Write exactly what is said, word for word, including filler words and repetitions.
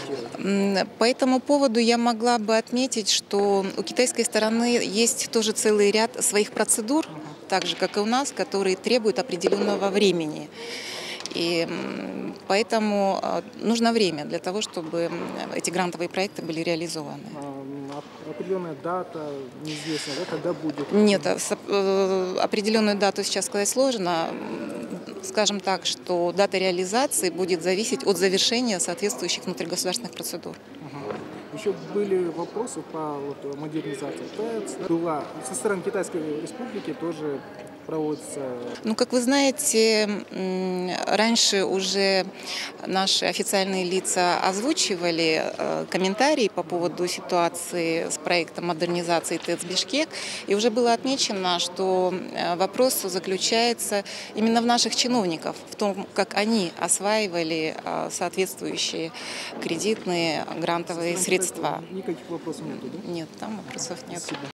прокомментировать? По этому поводу я могла бы отметить, что у китайской стороны есть тоже целый ряд своих процедур, так же, как и у нас, которые требуют определенного времени. И поэтому нужно время для того, чтобы эти грантовые проекты были реализованы. Определенная дата неизвестна, да, когда будет? Нет, определенную дату сейчас сказать сложно. Скажем так, что дата реализации будет зависеть от завершения соответствующих внутригосударственных процедур. Еще были вопросы по вот, модернизации ТЭЦ. Была со стороны Китайской Республики тоже проводится. Ну, как вы знаете, раньше уже наши официальные лица озвучивали комментарии по поводу ситуации с проектом модернизации ТЭЦ Бишкек, и уже было отмечено, что вопрос заключается именно в наших чиновниках, в том, как они осваивали соответствующие кредитные грантовые средства. Никаких вопросов нет, да? Нет, там вопросов нет. Спасибо.